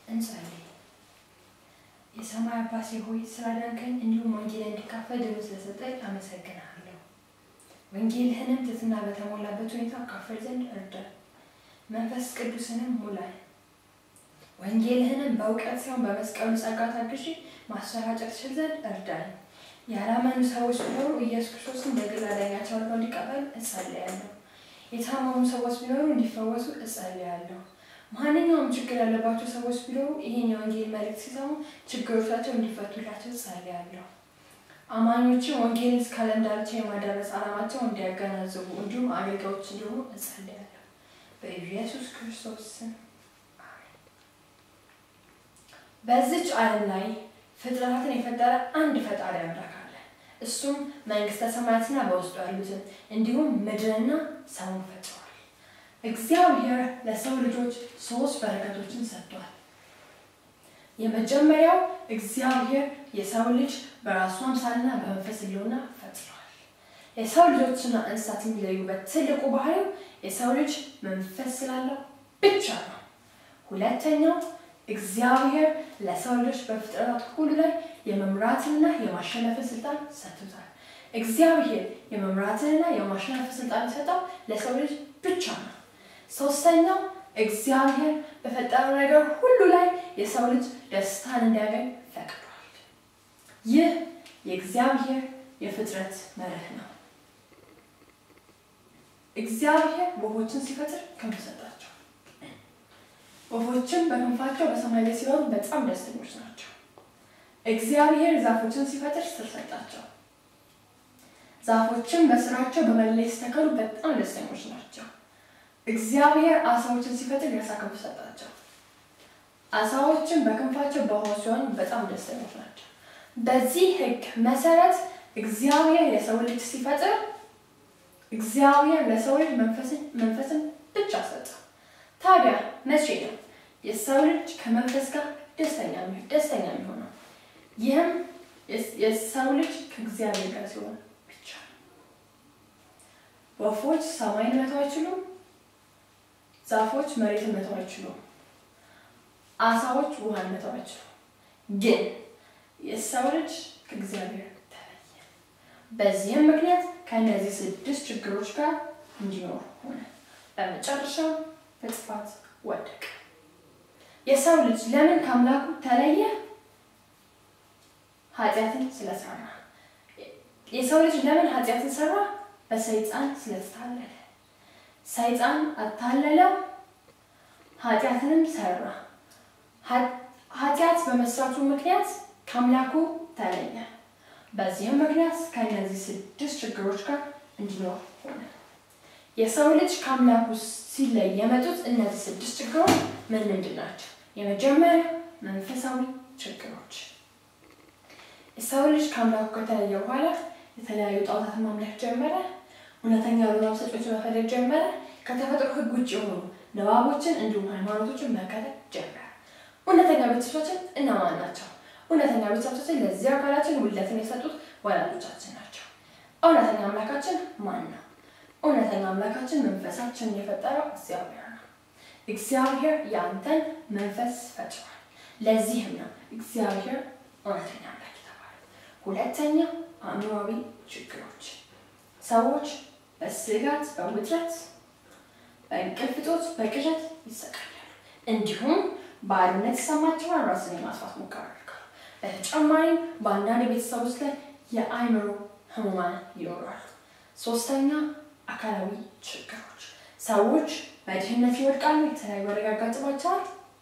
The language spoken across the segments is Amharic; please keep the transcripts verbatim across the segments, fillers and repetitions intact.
እንጸልይ። የሰማይ አባቴ ሆይ ስላዳንከኝ እንዲሁም ወንጌልን እንድካፈል ድል ስለሰጠኝ አመሰግናለሁ። ወንጌልህንም ትሕትና በተሞላበት ሁኔታ አካፍል ዘንድ እርዳኝ። መንፈስ ቅዱስንም ሙላኝ። ወንጌልህንም በእውቀት ሳይሆን በመስቀሉ ጸጋ ታግዤ ማሰራጨት እችል ዘንድ እርዳኝ። ያላመኑ ሰዎች ቢኖሩ ኢየሱስ ክርስቶስን በግል አዳኛቸው አድርገው እንዲቀበሉ እጸልያለሁ። የታመሙ ሰዎች ቢኖሩ እንዲፈወሱ እጸልያለሁ። ማንኛውም ችግር ያለባቸው ሰዎች ቢኖሩ ይሄን የወንጌል መልእክት ሲሰሙ ችግሮቻቸው እንዲፈቱላቸው እጸልያለሁ። አማኞችን ወንጌልን እስከ ዓለም ዳርቻ የማዳረስ ዓላማቸው እንዲያገናዝቡ እንዲሁም አገልጋዮች እንዲሆኑ እጸልያለሁ። በኢየሱስ ክርስቶስ ስም አሜን። በዚች ዓለም ላይ ፍጥረታትን የፈጠረ አንድ ፈጣሪ አምላክ አለ። እሱም መንግስተ ሰማያትና በውስጡ ያሉትን እንዲሁም ምድርና ሰውን ፈጥሯል። እግዚአብሔር ለሰው ልጆች ሶስት በረከቶችን ሰጥቷል። የመጀመሪያው እግዚአብሔር የሰው ልጅ በራሱ አምሳልና በመንፈስ ሕልውና ፈጥሯል። የሰው ልጆችና እንስሳት የሚለዩበት ትልቁ ባህሪው የሰው ልጅ መንፈስ ስላለው ብቻ ነው። ሁለተኛው እግዚአብሔር ለሰው ልጆች በፍጥረታት ሁሉ ላይ የመምራትና የማሸነፍ ስልጣን ሰጥቷል። እግዚአብሔር የመምራትና የማሸነፍ ስልጣን የሰጠው ለሰው ልጅ ብቻ ነው። ሶስተኛው እግዚአብሔር በፈጠረው ነገር ሁሉ ላይ የሰው ልጅ ደስታን እንዲያገኝ ፈቅዷል። ይህ የእግዚአብሔር የፍጥረት መርህ ነው። እግዚአብሔር ወፎችን ሲፈጥር ክንፍ ሰጣቸው። ወፎችም በክንፋቸው በሰማይ ላይ ሲበሩ በጣም ደስተኞች ናቸው። እግዚአብሔር ዛፎችን ሲፈጥር ስር ሰጣቸው። ዛፎችም በስራቸው በመለስ ሲተከሉ በጣም ደስተኞች ናቸው። እግዚአብሔር አሳዎችን ሲፈጥር የአሳ ክንፍ ሰጣቸው። አሳዎችም በክንፋቸው በውሃ ሲሆኑ በጣም ደስተኞች ናቸው። በዚህ ሕግ መሰረት እግዚአብሔር የሰው ልጅ ሲፈጥር እግዚአብሔር ለሰው ልጅ መንፈስን መንፈስን ብቻ ሰጠ። ታዲያ መቼ ነው የሰው ልጅ ከመንፈስ ጋር ደስተኛ ነው ደስተኛ የሚሆነው? ይህም የሰው ልጅ ከእግዚአብሔር ጋር ሲሆን ብቻ ነው። ወፎች ሰማይን መተው አይችሉም። ዛፎች መሬትን መተው አይችሉም። አሳዎች ውሃን መተው አይችሉም። ግን የሰው ልጅ ከእግዚአብሔር ተለየ። በዚህም ምክንያት ከእነዚህ ስድስት ችግሮች ጋር እንዲኖር ሆነ። በመጨረሻው በጥፋት ወደቀ። የሰው ልጅ ለምን ከአምላኩ ተለየ? ኃጢአትን ስለሰራ። የሰው ልጅ ለምን ኃጢአትን ሰራ? በሰይጣን ስለተታለለ። ሰይጣን አታለለው፣ ኃጢአትንም ሰራ። ኃጢአት በመስራቱ ምክንያት ከአምላኩ ተለየ። በዚህም ምክንያት ከእነዚህ ስድስት ችግሮች ጋር እንዲኖር ሆነ። የሰው ልጅ ከአምላኩ ሲለይ የመጡት እነዚህ ስድስት ችግሮች ምን ምንድን ናቸው? የመጀመሪያ መንፈሳዊ ችግሮች። የሰው ልጅ ከአምላኩ ከተለየ በኋላ የተለያዩ ጣዖታትን ማምለክ ጀመረ። እውነተኛ ያልሆኑ ሰጪዎችን መፈለግ ጀመረ። ከተፈጥሮ ሕግ ውጭ የሆኑ ንባቦችን እንዲሁም ሃይማኖቶችን መከተል ጀመረ። እውነተኛ ቤተሰቦቻችን እነማን ናቸው? እውነተኛ ቤተሰቦቻችን ለዚህ አካላችን ውለትን የሰጡት ወላጆቻችን ናቸው። እውነተኛ አምላካችን ማን ነው? እውነተኛ አምላካችን መንፈሳችንን የፈጠረው እግዚአብሔር ነው። እግዚአብሔር ያንተን መንፈስ ፈጥሯል። ለዚህም ነው እግዚአብሔር እውነተኛ አምላክ የተባለው። ሁለተኛ አእምሯዊ ችግሮች። ሰዎች በስጋት በውጥረት በእንቅልፍ እጦት በቅዠት ይሰቃያሉ። እንዲሁም ባዶነት ይሰማቸዋል። ራስን የማጥፋት ሙከራ ያደርጋሉ። በተጨማሪም በአንዳንድ ቤተሰቦች ላይ የአእምሮ ህሙማን ይኖራሉ። ሶስተኛ አካላዊ ችግሮች። ሰዎች በድህነት ይወድቃሉ። የተለያዩ አደጋ ያጋጥማቸዋል።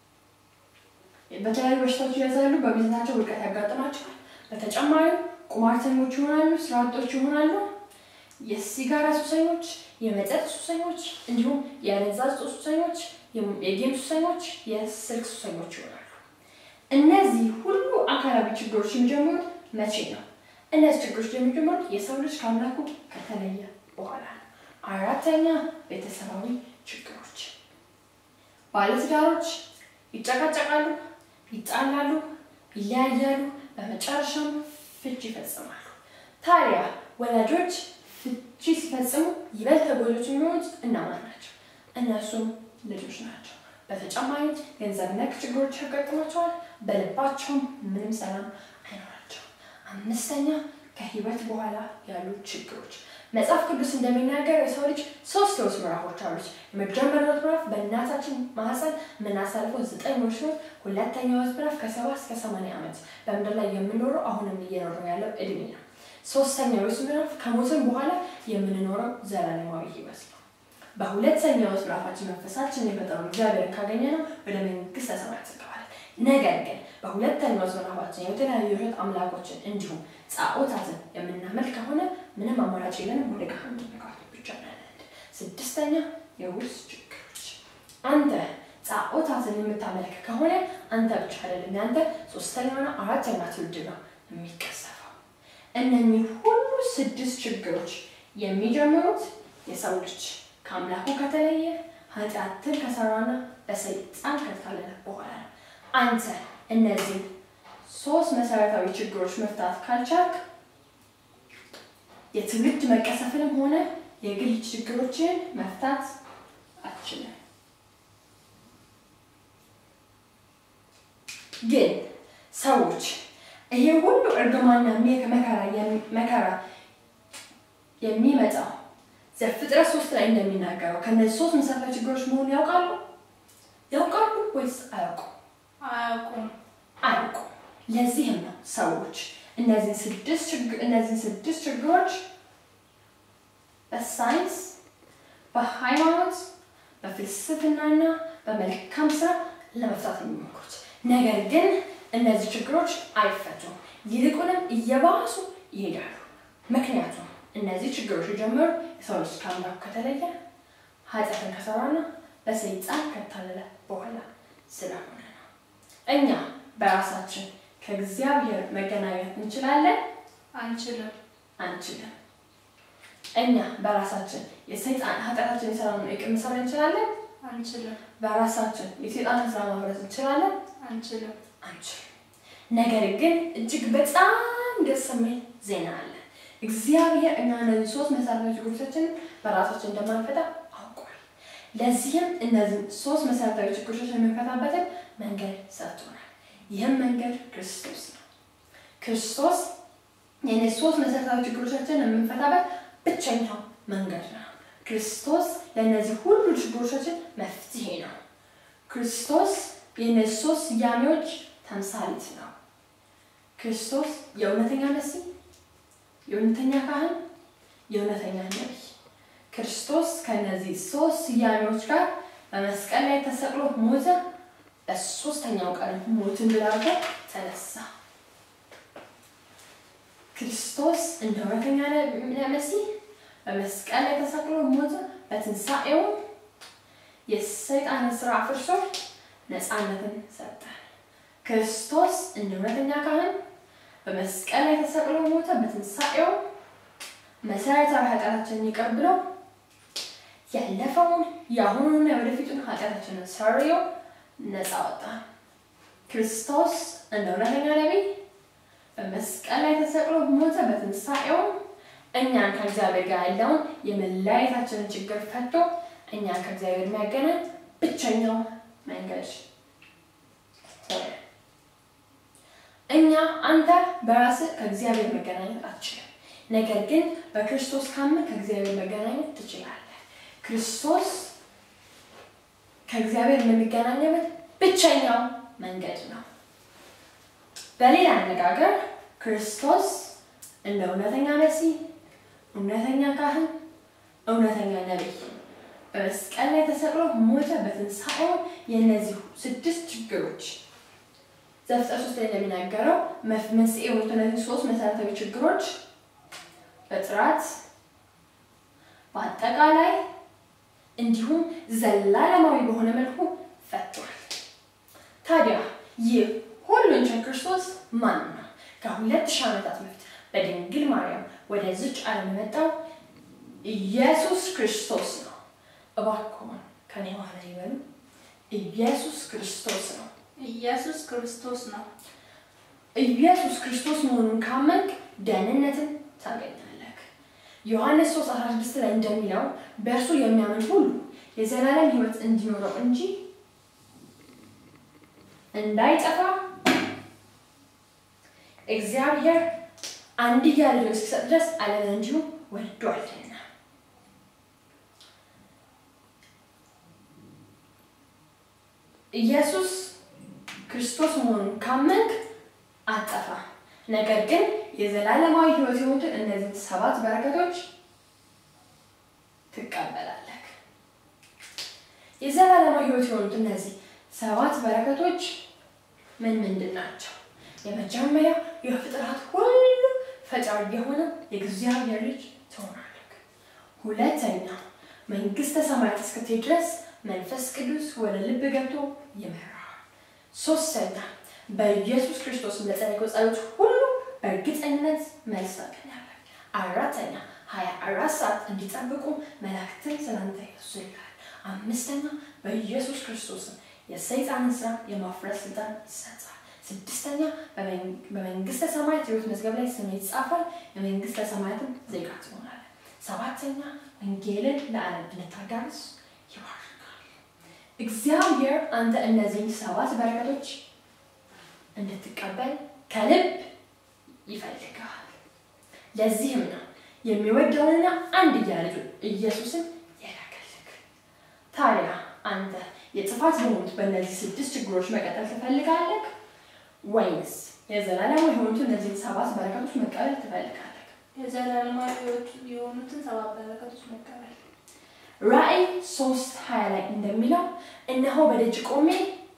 በተለያዩ በሽታዎች ይያዛሉ። በቤታቸው ውድቀት ያጋጥማቸዋል። በተጨማሪም ቁማርተኞች ይሆናሉ። ስራ አጦች ይሆናሉ። የሲጋራ ሱሰኞች፣ የመጠጥ ሱሰኞች እንዲሁም የአደንዛዥ እጽ ሱሰኞች፣ የጌም ሱሰኞች፣ የስልክ ሱሰኞች ይሆናሉ። እነዚህ ሁሉ አካላዊ ችግሮች የሚጀምሩት መቼ ነው? እነዚህ ችግሮች የሚጀምሩት የሰው ልጅ ከአምላኩ ከተለየ በኋላ ነው። አራተኛ ቤተሰባዊ ችግሮች። ባለትዳሮች ይጨቃጨቃሉ፣ ይጣላሉ፣ ይለያያሉ፣ በመጨረሻም ፍቺ ይፈጽማሉ። ታዲያ ወላጆች ፍቺ ሲፈጽሙ ይበልጥ ተጎጂዎች የሚሆኑት እነማን ናቸው? እነሱም ልጆች ናቸው። በተጨማሪ ገንዘብ ነክ ችግሮች ያጋጥማቸዋል በልባቸው ምንም ሰላም አይኖራቸውም አምስተኛ ከህይወት በኋላ ያሉ ችግሮች መጽሐፍ ቅዱስ እንደሚናገር የሰው ልጅ ሶስት ህይወት ምዕራፎች አሉት የመጀመሪያው ምዕራፍ በእናታችን ማህፀን የምናሳልፈው ዘጠኝ ወር ሲሆን ሁለተኛው ምዕራፍ ከሰባ እስከ ሰማንያ ዓመት በምድር ላይ የምንኖረው አሁንም እየኖርን ያለው እድሜ ነው ሶስተኛው ምዕራፍ ከሞትን በኋላ የምንኖረው ዘላለማዊ ህይወት ነው በሁለተኛው ምዕራፋችን መንፈሳችን የፈጠረው እግዚአብሔር ካገኘነው ወደ መንግስተ ሰማያት እንገባለን ነገር ግን በሁለተኛው ምዕራፋችን የተለያዩ ህይወት አምላኮችን እንዲሁም ጻኦታትን የምናመልክ ከሆነ ምንም አማራጭ የለንም ወደ ገሃነም መግባት ብቻ ነው ስድስተኛ የውርስ ችግሮች አንተ ጻኦታትን የምታመልክ ከሆነ አንተ ብቻ አይደለም ያንተ ሶስተኛውና አራተኛ ትውልድ ነው የሚቀሰፈው እነኚህ ሁሉ ስድስት ችግሮች የሚጀምሩት የሰው ልጅ ከአምላኩ ከተለየ ኃጢአትን ከሰራና በሰይጣን ከተታለለ በኋላ አንተ እነዚህ ሶስት መሰረታዊ ችግሮች መፍታት ካልቻልክ የትውልድ መቀሰፍንም ሆነ የግል ችግሮችን መፍታት አትችልም ግን ሰዎች ይሄ ሁሉ እርግማንና መከራ መከራ የሚመጣው ዘፍጥረት ሶስት ላይ እንደሚናገረው ከነዚህ ሶስት መሰረታዊ ችግሮች መሆኑን ያውቃሉ ያውቃሉ ወይስ አያውቁም አያውቁም አያውቁም ለዚህም ነው ሰዎች እነዚህ ስድስት ችግር እነዚህ ስድስት ችግሮች በሳይንስ በሃይማኖት በፍልስፍናና በመልካም ስራ ለመፍታት የሚሞክሩት ነገር ግን እነዚህ ችግሮች አይፈቱም ይልቁንም እየባሱ ይሄዳሉ ምክንያቱም እነዚህ ችግሮች ጀምሮ የሰው ልጅ ከአምላኩ ከተለየ ኃጢአትን ከሰራና በሰይጣን ከታለለ በኋላ ስለሆነ ነው እኛ በራሳችን ከእግዚአብሔር መገናኘት እንችላለን አንችልም አንችልም እኛ በራሳችን የሰይጣን ኃጢአታችን የሰራውን ይቅር መስራት እንችላለን አንችልም በራሳችን የሰይጣንን ስራ ማፍረስ እንችላለን አንችልም አንችልም ነገር ግን እጅግ በጣም ደስ የሚል ዜና አለ እግዚአብሔር እኛን ሶስት መሰረታዊ ችግሮችን በራሳችን እንደማንፈታ አውቋል ለዚህም እነዚህ ሶስት መሰረታዊ ችግሮችን የምንፈታበት መንገድ ሰጥቶናል ይህም መንገድ ክርስቶስ ነው ክርስቶስ የነዚህ ሶስት መሰረታዊ ችግሮችን የምንፈታበት ብቸኛው መንገድ ነው ክርስቶስ ለነዚህ ሁሉ ችግሮቻችን መፍትሄ ነው ክርስቶስ የነዚህ ሶስት ያሚዎች ተምሳሌት ነው ክርስቶስ የእውነተኛ መሲህ የእውነተኛ ካህን የእውነተኛ ነብይ ክርስቶስ ከነዚህ ሶስት ያሚዎች ጋር በመስቀል ላይ ተሰቅሎ ሞተ በሶስተኛው ቀን ሞትን ድል አድርጎ ተነሳ ክርስቶስ እንደ እውነተኛ መሲህ በመስቀል ላይ ተሰቅሎ ሞተ በትንሳኤው የሰይጣንን ስራ አፍርሶ ነፃነትን ሰጠ ክርስቶስ እንደ እውነተኛ ካህን በመስቀል ላይ ተሰቅሎ ሞተ በትንሳኤው መሰረታዊ ኃጢአታችንን ይቅር ብሎ ያለፈውን የአሁኑንና የወደፊቱን ኃጢአታችንን ሰርዮ ነፃ ወጣ ክርስቶስ እንደ እውነተኛ ነቢይ በመስቀል ላይ ተሰቅሎ ሞተ በትንሳኤው እኛን ከእግዚአብሔር ጋር ያለውን የመለያየታችንን ችግር ፈቶ እኛን ከእግዚአብሔር የሚያገናኝ ብቸኛው መንገድ እኛ አንተ በራስህ ከእግዚአብሔር መገናኘት አትችልም ነገር ግን በክርስቶስ ካመንክ ከእግዚአብሔር መገናኘት ትችላለህ ክርስቶስ ከእግዚአብሔር የምንገናኝበት ብቸኛው መንገድ ነው በሌላ አነጋገር ክርስቶስ እንደ እውነተኛ መሲህ እውነተኛ ካህን እውነተኛ ነቢይ በመስቀል ላይ ተሰቅሎ ሞተ በትንሳኤው የነዚህ ስድስት ችግሮች ዘፍጥረት ሶስት ላይ እንደሚናገረው መንስኤ የሆኑት እነዚህ ሶስት መሰረታዊ ችግሮች በጥራት በአጠቃላይ እንዲሁም ዘላለማዊ በሆነ መልኩ ፈቷል ታዲያ ይህ ሁሉን ክርስቶስ ማን ነው ከሁለት ሺህ ዓመታት በፊት በድንግል ማርያም ወደዚች ዓለም የመጣው ኢየሱስ ክርስቶስ ነው እባክዎን ከኔ ኋላ ይበሉ ኢየሱስ ክርስቶስ ነው ኢየሱስ ክርስቶስ ነው ኢየሱስ ክርስቶስ መሆኑን ካመንክ ደህንነትን ታገኛለህ ዮሐንስ ሶስት አስራ ስድስት ላይ እንደሚለው በእርሱ የሚያምን ሁሉ የዘላለም ሕይወት እንዲኖረው እንጂ እንዳይጠፋ እግዚአብሔር አንድያ ልጁን እስኪሰጥ ድረስ ዓለምን እንዲሁ ወዷልና። ኢየሱስ ክርስቶስ መሆኑን ካመንክ አጠፋ። ነገር ግን የዘላለማዊ ሕይወት የሆኑትን እነዚህ ሰባት በረከቶች ትቀበላለህ። የዘላለማዊ ሕይወት የሆኑት እነዚህ ሰባት በረከቶች ምን ምንድን ናቸው? የመጀመሪያ የፍጥረት ሁሉ ፈጣሪ የሆነ የእግዚአብሔር ልጅ ትሆናለህ። ሁለተኛ መንግስተ ሰማያት እስክትሄድ ድረስ መንፈስ ቅዱስ ወደ ልብ ገብቶ ይመራሃል። ሶስተኛ በኢየሱስ ክርስቶስ ለጸለይከው ጸሎት ሁሉ በእርግጠኝነት መልስ ታገኛለህ። አራተኛ ሀያ አራት ሰዓት እንዲጠብቁ መላእክትን ስላንተ ያዙልሃል። አምስተኛ በኢየሱስ ክርስቶስ የሰይጣንን ስራ የማፍረስ ስልጣን ይሰጣል። ስድስተኛ በመንግስተ ሰማያት ሕይወት መዝገብ ላይ ስም ይጻፋል። የመንግስተ ሰማያትም ዜጋ ትሆናለህ። ሰባተኛ ወንጌልን ለዓለም እንድታዳርስ ይባርካል። እግዚአብሔር አንተ እነዚህን ሰባት በረከቶች እንድትቀበል ከልብ ይፈልጋል። ለዚህም ነው የሚወደውንና አንድያ ልጁን ኢየሱስን የላከልህ። ታዲያ አንተ የጥፋት በሆኑት በእነዚህ ስድስት ችግሮች መቀጠል ትፈልጋለህ ወይስ የዘላለማዊ የሆኑትን እነዚህን ሰባት በረከቶች መቀበል ትፈልጋለህ? የዘላለማዊ የሆኑትን ሰባት በረከቶች መቀበል። ራእይ ሶስት ሀያ ላይ እንደሚለው እነሆ በደጅ ቆሜ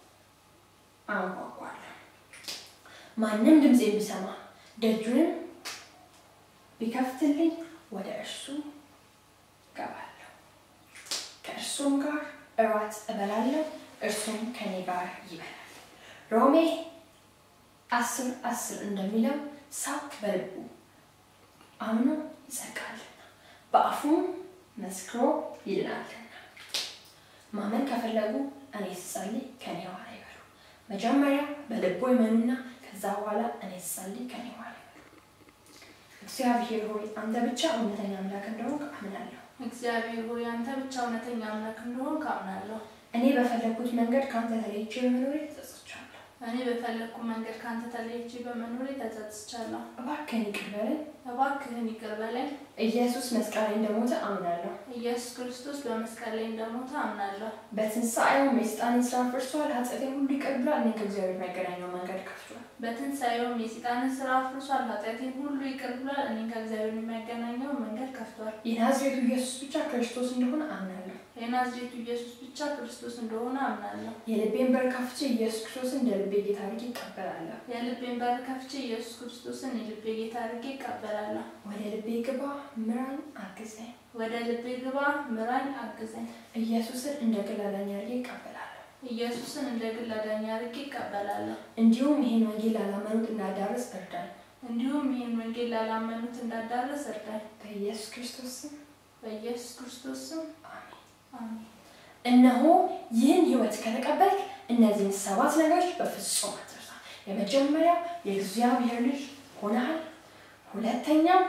አንኳኳለሁ፣ ማንም ድምፄን ቢሰማ ደጁንም ቢከፍትልኝ ወደ እርሱ እገባለሁ፣ ከእርሱም ጋር እራት እበላለሁ፣ እርሱም ከኔ ጋር ይበላል። ሮሜ አስር አስር እንደሚለው ሰው በልቡ አምኖ ይጸድቃልና በአፉም መስክሮ ይድናልና። ማመን ከፈለጉ እኔ ስጸልይ ከኔ ኋላ ይበሉ። መጀመሪያ በልቦ ይመኑና ከዛ በኋላ እኔ ስጸልይ ከኔ ኋላ ይበሉ። እግዚአብሔር ሆይ አንተ ብቻ እውነተኛ አምላክ እንደሆንክ አምናለሁ። እግዚአብሔር ሆይ አንተ ብቻ እውነተኛ አምላክ እንደሆንክ አምናለሁ። እኔ በፈለኩት መንገድ ካንተ ተለይቼ በመኖሬ ተጸጽቻለሁ። እኔ በፈለኩ መንገድ ካንተ ተለይቼ በመኖሬ ተጸጽቻለሁ። እባክህን ይቅር በለኝ። እባክህን ይቅር በለኝ። ኢየሱስ መስቀል ላይ እንደሞተ አምናለሁ። ኢየሱስ ክርስቶስ በመስቀል ላይ እንደሞተ አምናለሁ። በትንሣኤውም የሰይጣንን ስራ አፍርሷል፣ ኃጢአቴን ሁሉ ይቅር ብሏል፣ እኔን ከእግዚአብሔር የሚያገናኘው መንገድ ከፍቷል። በትንሣኤውም የሰይጣንን ስራ አፍርሷል፣ ኃጢአቴን ሁሉ ይቅር ብሏል፣ እኔን ከእግዚአብሔር የሚያገናኘው መንገድ ከፍቷል። የናዝሬቱ ኢየሱስ ብቻ ክርስቶስ እንደሆነ አምናለሁ። የናዝሬቱ ኢየሱስ ብቻ ክርስቶስ እንደሆነ አምናለሁ። የልቤን በር ከፍቼ ኢየሱስ ክርስቶስን እንደ ልቤ ጌታ አድርጌ እቀበላለሁ። የልቤን በር ከፍቼ ኢየሱስ ክርስቶስን የልቤ ጌታ አድርጌ እቀበላለሁ። ወደ ልቤ ግባ፣ ምራኝ፣ አግዘኝ። ወደ ልቤ ግባ፣ ምራኝ፣ አግዘኝ። ኢየሱስን እንደ ግል አዳኝ አድርጌ እቀበላለሁ። ኢየሱስን እንደ ግል አዳኝ አድርጌ እቀበላለሁ። እንዲሁም ይህን ወንጌል ላላመኑት እንዳዳርስ እርዳኝ። እንዲሁም ይህን ወንጌል ላላመኑት እንዳዳርስ እርዳኝ። በኢየሱስ ክርስቶስ ስም፣ በኢየሱስ ክርስቶስ ስም አሜን። አሜን። እነሆ ይህን ሕይወት ከተቀበልክ እነዚህን ሰባት ነገሮች በፍጹም አትርሳ። የመጀመሪያው የእግዚአብሔር ልጅ ሆነሃል። ሁለተኛው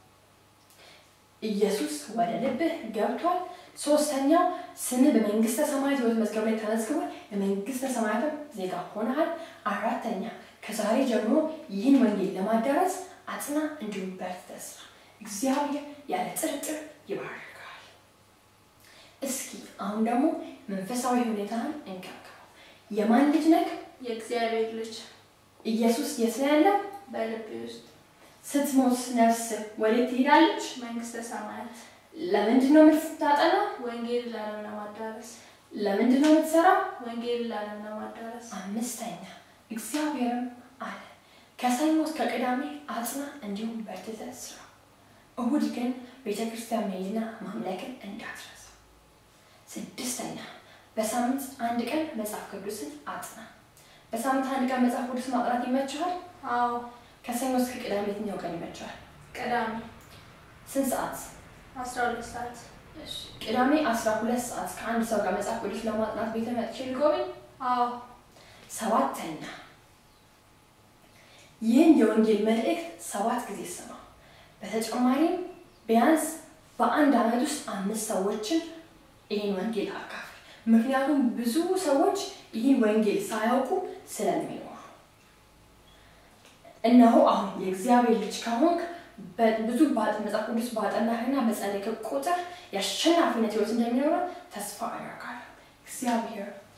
ኢየሱስ ወደ ልብህ ገብቷል። ሶስተኛው ስምህ በመንግስተ ሰማያት ሕይወት መዝገብ ላይ ተመዝግቧል፣ የመንግስተ ሰማያትም ዜጋ ሆነሃል። አራተኛ ከዛሬ ጀምሮ ይህን ወንጌል ለማዳረስ አጽና፣ እንዲሁም በርትተህ ስራ። እግዚአብሔር ያለ ጥርጥር ይባርካል። እስኪ አሁን ደግሞ መንፈሳዊ ሁኔታን እንከባከበው። የማን ልጅ ነህ? የእግዚአብሔር ልጅ። ኢየሱስ የት ነው ያለው? በልቤ ውስጥ። ስትሞት ነፍስ ወዴት ትሄዳለች? መንግስተ ሰማያት። ለምንድን ነው የምትታጠነው? ወንጌል ለዓለም ለማዳረስ። ለምንድን ነው የምትሰራው? ወንጌል ለዓለም ለማዳረስ። አምስተኛ እግዚአብሔርም አለ ከሰኞ እስከ ቅዳሜ አጽና፣ እንዲሁም በርትተህ ስራ። እሁድ ግን ቤተክርስቲያን መሄድና ማምለክን እንዳትረሳ። ስድስተኛ በሳምንት አንድ ቀን መጽሐፍ ቅዱስን አጥና። በሳምንት አንድ ቀን መጽሐፍ ቅዱስ ማጥናት ይመችሃል? አዎ። ከሰኞ እስከ ቅዳሜ የትኛው ቀን ይመችሃል? ቅዳሜ። ስንት ሰዓት? አስራ ሁለት ሰዓት። እሺ ቅዳሜ አስራ ሁለት ሰዓት ከአንድ ሰው ጋር መጽሐፍ ቅዱስ ለማጥናት ቤተ መጥቼ ልጎበኝ? አዎ። ሰባተኛ ይህን የወንጌል መልእክት ሰባት ጊዜ ስማ። በተጨማሪም ቢያንስ በአንድ ዓመት ውስጥ አምስት ሰዎችን ይህን ወንጌል አካፍል። ምክንያቱም ብዙ ሰዎች ይህን ወንጌል ሳያውቁ ስለሚኖሩ እነሆ አሁን የእግዚአብሔር ልጅ ከሆንክ ብዙ ባጥ መጽሐፍ ቅዱስ ባጠናህና በጸለይክ ቁጥር ያሸናፊነት ህይወት እንደሚኖር ተስፋ አደርጋለሁ። እግዚአብሔር